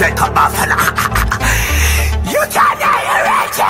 Shake up Baffana. You can't hear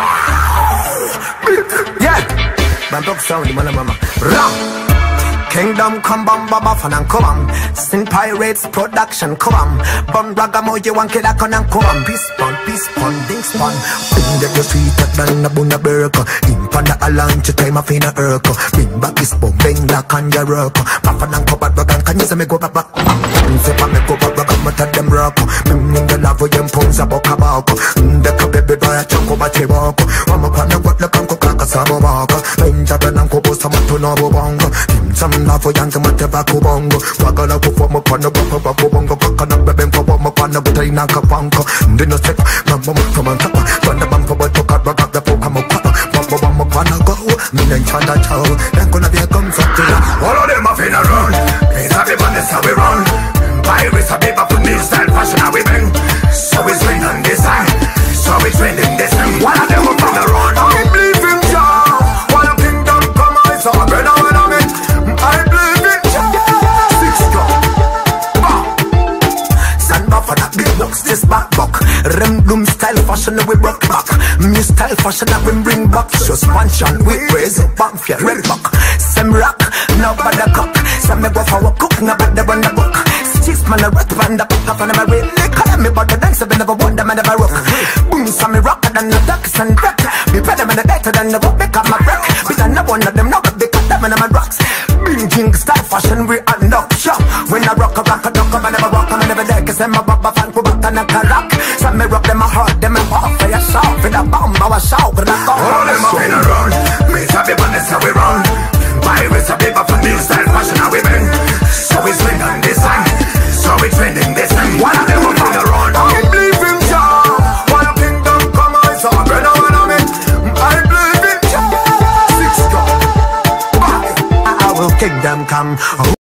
it. Yeah. Man, dog sound, mama. Ram. Kingdom come bam Baffana come on. Sin Pirates production come on. Bum Ragga mo you want killer con and come on. Peace pon, ding spon. Bring that you sweeter than a buna burger. In panda alanch time a fina urko. Bring back this bum, bang like on your urko. Baffana come back Ragga, can you say me go back? Say pa me go back Ragga, me tell them rocko. Bring the love for them pounds a buck a bako. The baby boy a chunko ba chiboko. Wama kwa me got the kanko kaka sabo bako. Benjamin and kobo sama to no bongo. Some love for young to my tobacco bongo. Wagala go for my partner, bako bongo. Bakana beben for my partner, but I knock a banko. Dinner step, mamma come on top. Thunder bump for what took out Ragga, the poker mo papa. Bamba wanna go, me and Chanda chow. Then gonna be a comfort. All of them are finna run. It's happy, but that's how we run. Pirates are paper for new style, fashion how we bang. So we swing on this side, so we trending this time. One of them are finna run. I believe in Jah. One of kingdom come on, so I better when I'm in. I believe in Jah. 6 go. Stand up for that big box, this back buck. Rem bloom style fashion we rock back. New style fashion that we bring back. Suspension we raise it back for red back. Some rock, no bother cock. Some me go for a cook, no bother run the book. Six man a rock band the fuck up and never really call me but the dance I never wonder man never rock. Boom, some me rocker than the ducks and wreck. Be better than the better than the rock because my wreck. Because no one of them know but they cut them and I'm a rocks. Bing king style fashion we unlock shop. When I rock a duck I never rock I never deck. Cause I'm a baba fan go back and a rock. Some me rock them a heart them a pop for your shout. With a bomb I was shout with a go. All them up in a run. Me happy but that's how we run. Pirates are paper for new style fashion how we bang. So we swing on this side. So we trending this time. One of them will come around. I believe in Jah. One of kingdom come on, so I better when I'm in. I believe in Jah. 6 go. I will kingdom come.